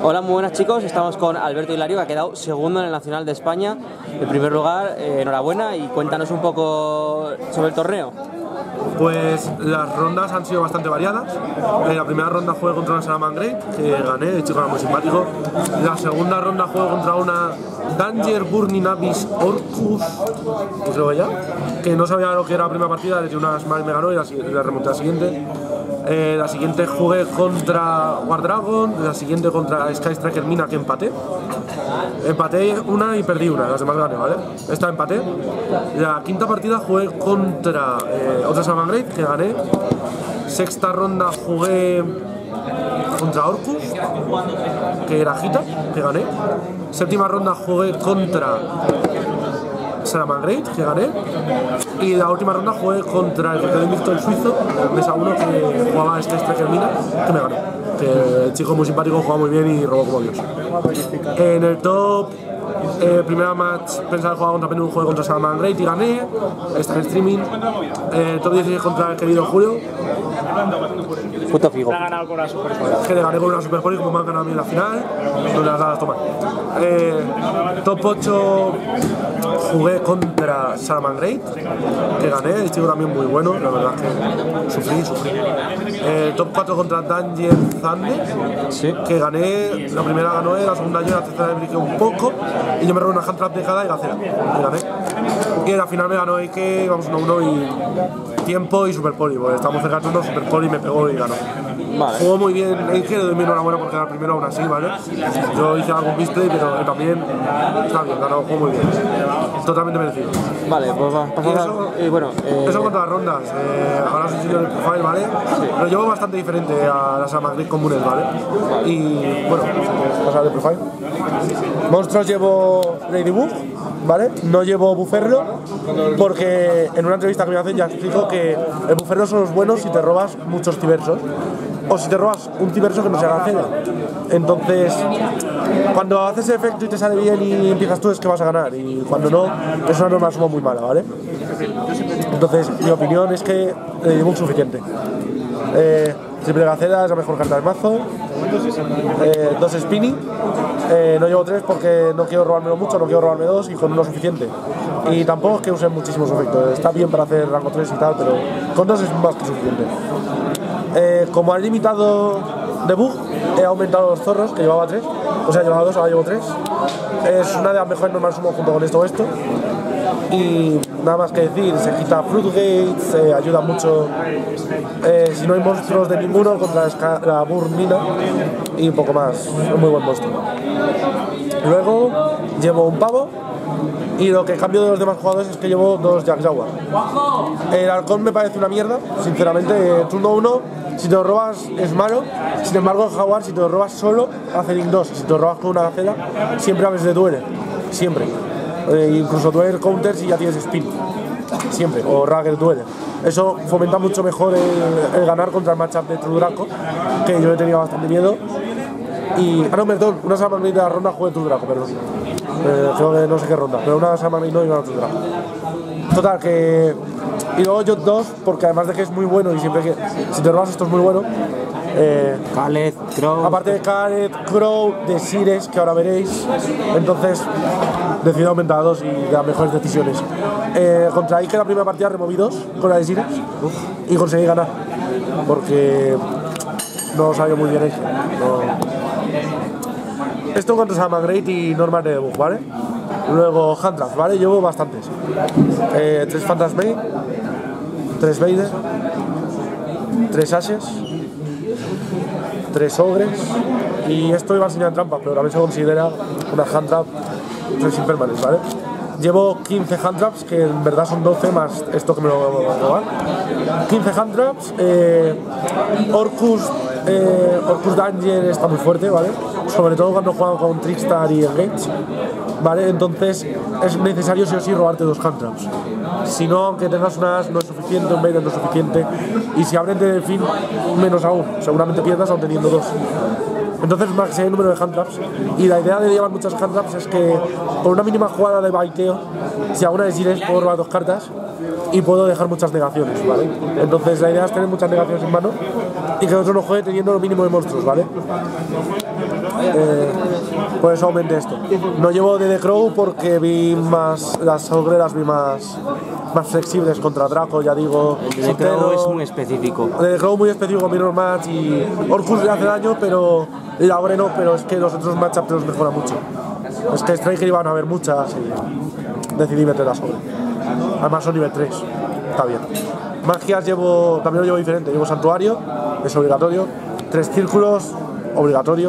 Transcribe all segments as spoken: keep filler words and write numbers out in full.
Hola, muy buenas chicos, estamos con Alberto Hilario, que ha quedado segundo en el Nacional de España. En primer lugar, eh, enhorabuena y cuéntanos un poco sobre el torneo. Pues las rondas han sido bastante variadas. En la primera ronda jugué contra una Salamangreat, que gané, el chico era muy simpático. En la segunda ronda jugué contra una Danger Burning Abyss Orcus, creo que ya, que no sabía lo que era la primera partida, le dio unas mal, me ganó y la, la remonté a la siguiente. Eh, la siguiente jugué contra War Dragon, la siguiente contra Sky Striker Mina, que empaté. Empaté una y perdí una, las demás gané, ¿vale? Esta empaté. La quinta partida jugué contra eh, otra Salamangreat, que gané. Sexta ronda jugué contra Orcus, que era Gita, que gané. Séptima ronda jugué contra Salamangreat, que gané. Y la última ronda jugué contra el que quedó invicto, el suizo, mesa uno, que jugaba Sky Striker Mina, que me ganó. Que el chico muy simpático, jugaba muy bien y robó como Dios. En el top, eh, primera match pensaba que jugaba contra Penú, jugué contra Salamangreat y gané. Está en streaming. Eh, top dieciséis contra el querido Julio. Puto figo. Ha ganado con la Super Poli. Que le gané con una Super Poli, como me han ganado a mí en la final. No le las ganas tomar. Eh, top ocho jugué contra Salamangreat, que gané. El chico también muy bueno, la verdad es que sufrí, sufrí. Eh, top cuatro contra Danger Thunder, Sí. que gané. La primera ganó él, la segunda yo, la tercera le briqué un poco. Y yo me robé una hand trap de cada y la cera. Y gané. Y en la final me ganó Ike, vamos uno a uno y tiempo y Super Poli, porque estábamos cerca de uno, Super Poli me pegó y ganó. Vale. Jugó muy bien Ike, le doy mi enhorabuena porque era el primero aún así, ¿vale? Yo hice algún misplay, pero él también está bien, ganó, jugó muy bien. Totalmente merecido. Vale, pues va, pasamos eso, a... Y bueno, eh... eso contra las rondas. Eh, ahora os enseño el profile, ¿vale? Sí. Lo llevo bastante diferente a las Salamangreat comunes, ¿vale? Vale. Y bueno, pasar de profile. Monstruos llevo Ladybug, ¿vale? No llevo Buferro, porque en una entrevista que me hacen ya explico que el Buferro son los buenos si te robas muchos tiversos, o si te robas un tiverso que no se haga cena. Entonces, cuando haces ese efecto y te sale bien y empiezas tú, es que vas a ganar, y cuando no, es una norma suma muy mala, ¿vale? Entonces, mi opinión es que le digo un suficiente. Eh, Triple Gacela es la mejor carta del mazo. Eh, dos Spinning. Eh, no llevo tres porque no quiero robármelo mucho, no quiero robarme dos y con uno suficiente. Y tampoco es que use muchísimos efectos. Está bien para hacer rango tres y tal, pero con dos es más que suficiente. Eh, como han limitado debug, he aumentado los zorros, que llevaba tres. O sea, llevaba dos, ahora llevo tres. Es una de las mejores normal sumo junto con esto o esto. Y nada más que decir, se quita Floodgates, eh, ayuda mucho eh, si no hay monstruos de ninguno contra la, la Burnina y un poco más, es un muy buen monstruo. Luego llevo un pavo y lo que cambio de los demás jugadores es que llevo dos Jack Jaguar. El halcón me parece una mierda, sinceramente, turno uno, si te lo robas es malo, sin embargo el jaguar si te lo robas solo hace link dos, si te lo robas con una gacela siempre a veces de duele, siempre. Eh, incluso duele counters y ya tienes spin, siempre, o Ragger duele. Eso fomenta mucho mejor el, el ganar contra el matchup de True Draco, que yo he tenido bastante miedo. Y, ah no, perdón, una Salamangreat de la ronda jugué True Draco, perdón. Eh, creo que no sé qué ronda, pero una Salamangreat no y una True Draco. Total, que... Y luego yo dos, porque además de que es muy bueno y siempre que... Si te robas esto es muy bueno. Eh, Khaled, Crow... Aparte de Khaled, Crow, de Sires, que ahora veréis. Entonces, decidí aumentar a dos y de las mejores decisiones. Eh, contra Ike la primera partida removí dos con la de Sires y conseguí ganar. Porque no salió muy bien Ike. No. Esto en cuanto a Salamangreat y normal de debug, ¿vale? Luego Handtraps, ¿vale? Llevo bastantes. Eh, tres Phantasmane, tres Vader, tres Ashes, tres Ogres, y esto iba a enseñar trampas, pero también se considera una Handtrap, tres Impermanents, ¿vale? Llevo quince Handtraps, que en verdad son doce más esto que me lo voy a robar. quince Handtraps, eh, Orcus, eh, Orcus Danger está muy fuerte, ¿vale? Sobre todo cuando juegan con Trickstar y Engage, ¿vale? Entonces es necesario sí o sí robarte dos Handtraps. Si no, aunque tengas una As no es suficiente, un Vader no es suficiente, y si abren de Delfín, menos aún, seguramente pierdas aún teniendo dos. Entonces maxé el número de handtraps y la idea de llevar muchas handtraps es que por una mínima jugada de baiteo, si hago una de Sires puedo robar dos cartas y puedo dejar muchas negaciones, ¿vale? Entonces la idea es tener muchas negaciones en mano y que el otro no juegue teniendo lo mínimo de monstruos, ¿vale? Eh, por eso aumenté esto. No llevo de The Crow porque vi más, las ogreras vi más, más flexibles contra Draco, ya digo. El The Crow es muy específico. El The Crow muy específico, Mirror Match y Orcus le hace daño, pero la Ogre no, pero es que los otros matchups los mejora mucho. Es que Striker iban a haber muchas y decidí meter la sobre. Además son nivel tres, está bien. Magias llevo, también lo llevo diferente, llevo Santuario, es obligatorio. Tres círculos, obligatorio.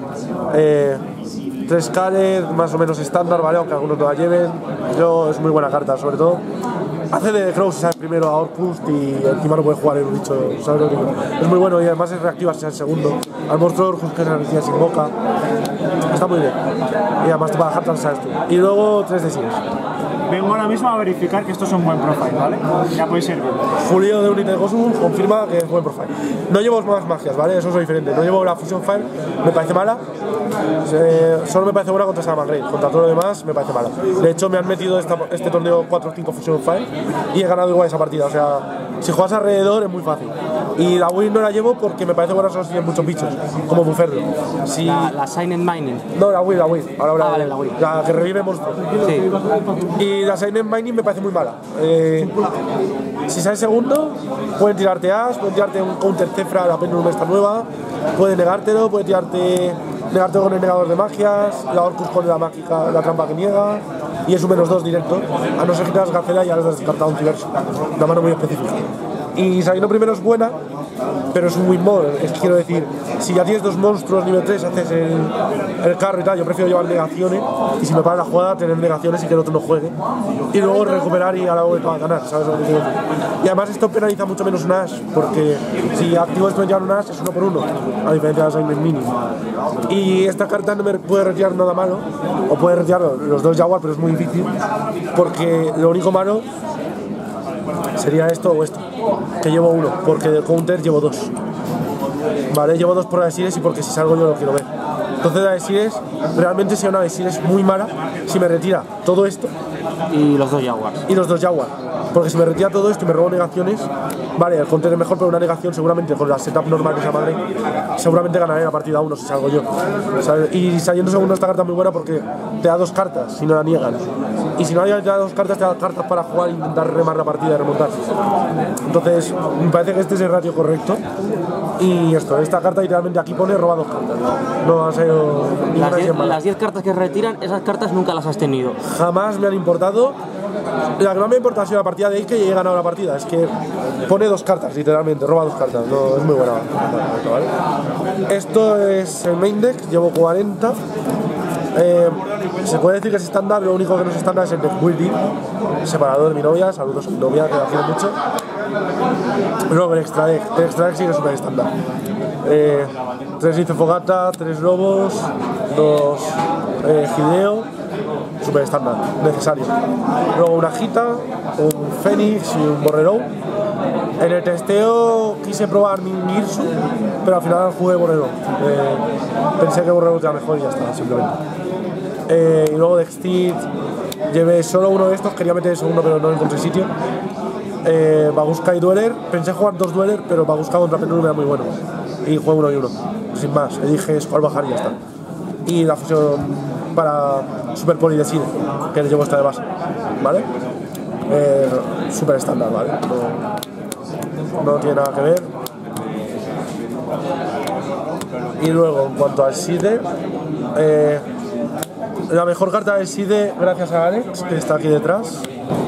Eh, tres Caler, más o menos estándar, ¿vale? Aunque algunos no la lleven. Yo, es muy buena carta, sobre todo. Hace de Crow si sabes primero a Orcust y encima no puede jugar en un bicho, ¿sabes lo que digo? Es muy bueno y además es reactiva si es el segundo. Al monstruo de Orcust que es energía sin boca. Está muy bien. Y además te va a dejar tan sabes tú. Y luego tres de Sires. Vengo ahora mismo a verificar que esto es un buen profile, ¿vale? Ya podéis ir viendo. Julio de Unite Cosmos confirma que es buen profile. No llevo más magias, ¿vale? Eso es diferente. No llevo la Fusion Fire, me parece mala. Eh, solo me parece buena contra Salamangreat. Contra todo lo demás me parece mala. De hecho, me han metido esta, este torneo cuatro o cinco Fusion Fire y he ganado igual esa partida. O sea, si juegas alrededor es muy fácil. Y la Win no la llevo porque me parece buena solo si tienen muchos bichos, como Buferro. Si... La, la Silent Mining. No, la Win, la Win. Ahora ah, la, vale, la Win. La que revive monstruos. Sí. Y la Silent Mining me parece muy mala. Eh, si sale segundo, pueden tirarte As, pueden tirarte un counter Cefra, la Pendulum esta nueva, pueden negártelo, pueden tirarte, negártelo con el negador de magias, la Orcus con la mágica, la trampa que niega, y es un menos dos directo, a no ser que tengas Gacela y ya les has descartado un Tiverso, una mano muy específica. Y saliendo primero es buena, pero es un win more, es que quiero decir, si ya tienes dos monstruos nivel tres, haces el, el carro y tal, yo prefiero llevar negaciones, y si me para la jugada, tener negaciones y que el otro no juegue, y luego recuperar y a la vuelta a ganar, ¿sabes lo que quiero decir? Y además esto penaliza mucho menos un Ash, porque si activo esto de llevar un Ash es uno por uno, a diferencia de la Silent Mini. Y esta carta no me puede retirar nada malo, o puede retirar los dos Jaguar, pero es muy difícil, porque lo único malo sería esto o esto, que llevo uno, porque del counter llevo dos. Vale, llevo dos por la de Sires y porque si salgo yo lo quiero ver. Entonces la de Sires, realmente sería una de Sires muy mala si me retira todo esto. Y los dos Jaguars. Y los dos Jaguar. Porque si me retira todo esto y me robo negaciones, vale, el counter es mejor, pero una negación seguramente con la setup normal que se llama Grey, seguramente ganaré la partida uno si salgo yo. ¿Sabes? Y saliendo segundo esta carta es muy buena porque te da dos cartas si no la niegan. Y si no te da dos cartas, te da cartas para jugar e intentar remar la partida y remontar. Entonces, me parece que este es el ratio correcto. Y esto, esta carta literalmente aquí pone roba dos cartas. No ha sido Las diez cartas que retiran, esas cartas nunca las has tenido. Jamás me han importado. La que no me importa ha sido la partida de Ike y he ganado la partida. Es que pone dos cartas, literalmente, roba dos cartas. No, es muy buena. ¿Vale? Esto es el main deck, llevo cuarenta. Eh, se puede decir que es estándar, lo único que no es estándar es el deck building. Separador de mi novia, saludos a mi novia, que la quiero mucho. Luego el extra deck, el extra deck sí que es súper estándar. Eh, tres Lince Fogata, tres Lobos, dos eh, Hideo, súper estándar, necesario. Luego una Gita, un Fénix y un Borrero. En el testeo quise probar Mingirsu, pero al final jugué Borrero. Eh, pensé que Borrero era mejor y ya está, simplemente. Eh, y luego de Extit llevé solo uno de estos, quería meter el segundo pero no encontré sitio. Eh, Baguska y Dueler, pensé jugar dos Dueler, pero Baguska contra Pendulum era muy bueno. Y jugué uno y uno, sin más. Le dije cuál bajar y ya está. Y la fusión para Super Poli de Side, que le llevo esta de base, ¿vale? Eh, super estándar, ¿vale? No, no tiene nada que ver. Y luego, en cuanto al Side, eh, la mejor carta del Side, gracias a Alex, que está aquí detrás.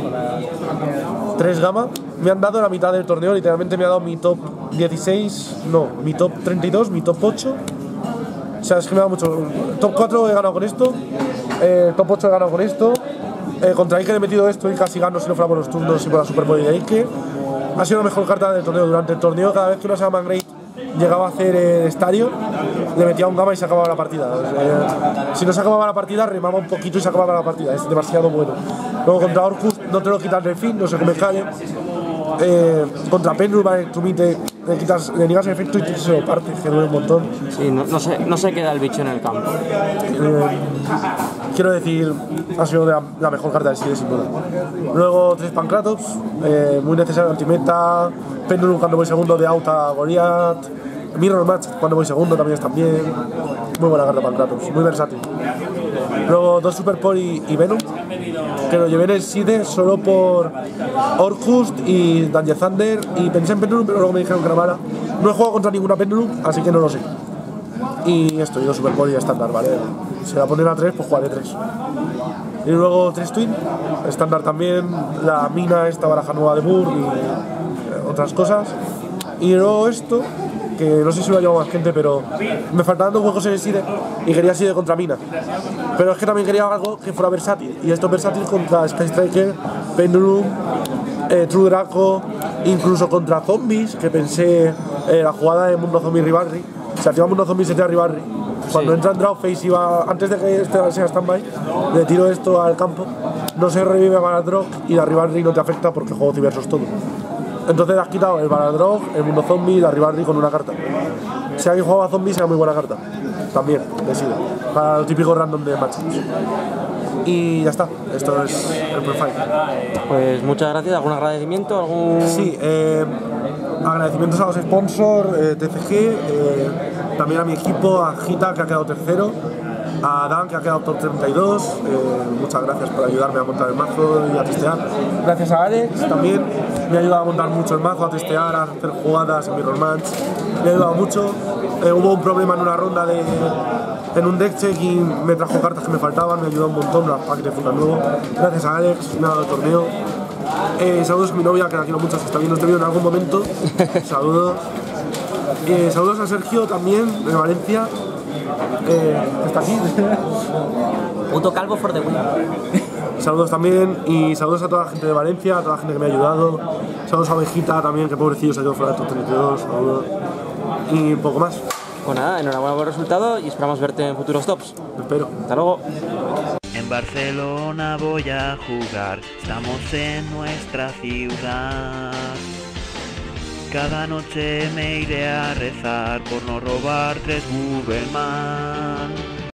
tres Gama, me han dado la mitad del torneo, literalmente me ha dado mi top dieciséis, no, mi top treinta y dos, mi top ocho. O sea, es que me da mucho. Top cuatro he ganado con esto, eh, top ocho he ganado con esto. Eh, contra Ike he metido esto y casi gano si no fuera por los turnos y por la Super Body de Ike. Ha sido la mejor carta del torneo. Durante el torneo, cada vez que una Salamangreat llegaba a hacer el estadio, le metía un Gama y se acababa la partida. Eh, si no se acababa la partida, remaba un poquito y se acababa la partida. Es demasiado bueno. Luego contra Orcus no te lo quitas del fin, no sé cómo me cae. Eh, contra Pendulum, Trumite, le, quitas, le niegas el efecto y se lo parte, que duele un montón. Sí, no, no, se, no se queda el bicho en el campo. Eh, quiero decir, ha sido la, la mejor carta del Side sin duda. Luego tres Pancratops, eh, muy necesario antimeta, Pendulum cuando voy segundo de Auta Goliath, Mirror Match, cuando voy segundo también están bien. Muy buena carta para el Kratos, muy versátil. Luego dos Super Pori y Venom, que lo llevé en el Side solo por Orcust y Danger Thunder, y pensé en Pendulum, pero luego me dijeron que era mala. No he jugado contra ninguna Pendulum, así que no lo sé. Y esto, y dos Super Pori estándar, ¿vale? Si la ponen a tres, pues jugaré tres. Y luego tres Twin, estándar también, la mina, esta baraja nueva de Burg y eh, otras cosas. Y luego esto, que no sé si lo ha llevado más gente, pero me faltaban dos juegos en el Side y quería Side contra mina. Pero es que también quería algo que fuera versátil, y esto es versátil contra Sky Striker, Pendulum, eh, True Draco, incluso contra zombies, que pensé eh, la jugada de Mundo Zombie Rivalry. Se activa Mundo Zombie, se tira Rivalry. Cuando sí. entra en Drawface y va, antes de que este sea standby, le tiro esto al campo, no se revive Baladrog y la Rivalry no te afecta porque juego Civersos todo. Entonces has quitado el Baladrog, el Mundo Zombie y la Rivalry con una carta. Si alguien jugaba Zombie, será muy buena carta. También, de Sida, para el típico random de matchups. Y ya está, esto es el profile. Pues muchas gracias, ¿algún agradecimiento? ¿Algún... Sí, eh, agradecimientos a los sponsors, eh, T C G, eh, también a mi equipo, a Gita, que ha quedado tercero, a Dan, que ha quedado top treinta y dos, eh, muchas gracias por ayudarme a montar el mazo y a testear. Gracias a Alex también, me ha ayudado a montar mucho el mazo, a testear, a hacer jugadas en Mirror Match, me ha ayudado mucho. Eh, hubo un problema en una ronda de, en un deck check y me trajo cartas que me faltaban, me ayudó un montón, las packs de fruta nuevo. Gracias a Alex, me ha dado el torneo. Eh, saludos a mi novia, que la quiero mucho, si está viendo este vídeo en algún momento. Saludos. Eh, saludos a Sergio también, de Valencia. Eh, que está aquí. Puto calvo for the win. Saludos también, y saludos a toda la gente de Valencia, a toda la gente que me ha ayudado. Saludos a Ovejita también, que pobrecillo se ha quedado fuera de top treinta y dos. Saludos. Y un poco más. Pues nada, enhorabuena por el resultado y esperamos verte en futuros tops. Espero. Hasta luego. En Barcelona voy a jugar, estamos en nuestra ciudad. Cada noche me iré a rezar por no robar tres Bubbleman.